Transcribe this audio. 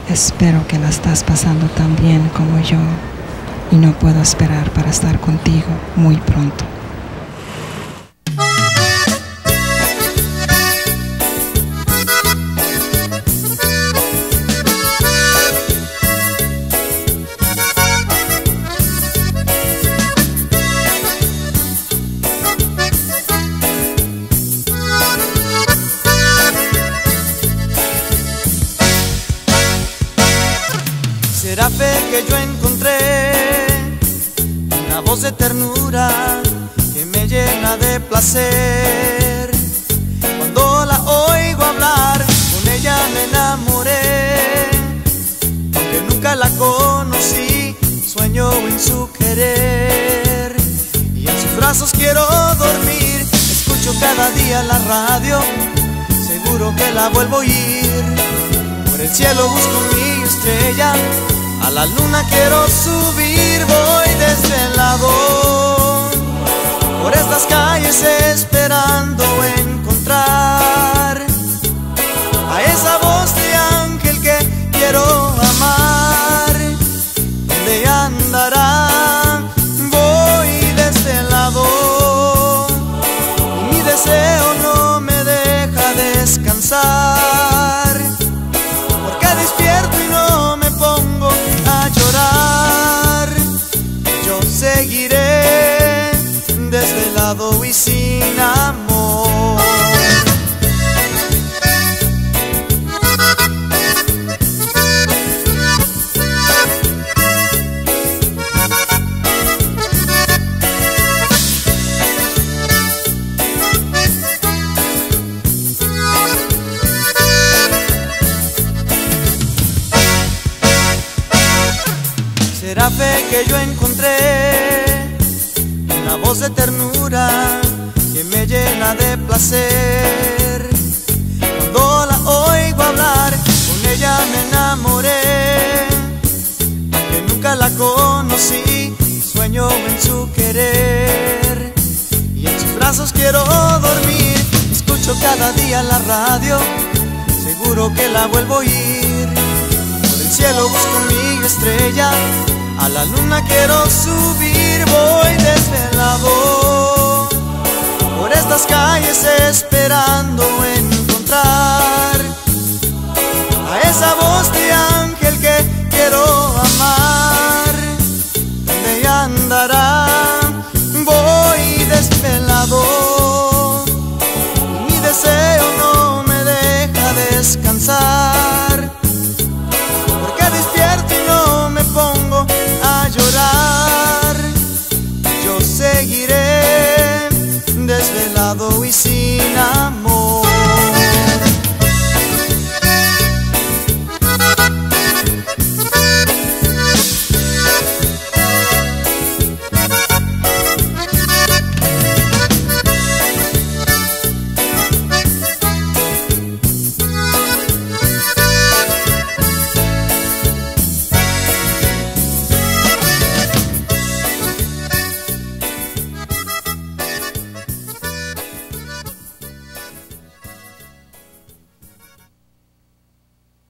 Espero que la estás pasando tan bien como yo y no puedo esperar para estar contigo muy pronto. Será fe que yo encontré una voz de ternura que me llena de placer. Cuando la oigo hablar, con ella me enamoré. Aunque nunca la conocí, sueño en su querer. Y en sus brazos quiero dormir. Escucho cada día la radio, seguro que la vuelvo a oír. Por el cielo busco mi estrella, a la luna quiero subir. Voy desvelado por estas calles esperando encontrar a esa voz de ángel que quiero amar. ¿Dónde andará? Voy desvelado y mi deseo no me deja descansar, porque despierto y no me pongo a llorar. Yo seguiré desvelado y sin amor. Será fe que yo encontré una voz de ternura que me llena de placer. Cuando la oigo hablar, con ella me enamoré. Aunque nunca la conocí, sueño en su querer. Y en sus brazos quiero dormir. Escucho cada día la radio, seguro que la vuelvo a oír. Por el cielo busco mi estrella, a la luna quiero subir. Voy desvelado por estas calles esperando encontrar a esa voz de ángel que quiero amar. ¿Dónde andará? Voy desvelado y mi deseo no me deja descansar, porque despierto y no me pongo a llorar. Yo seguiré desvelado y sin amor.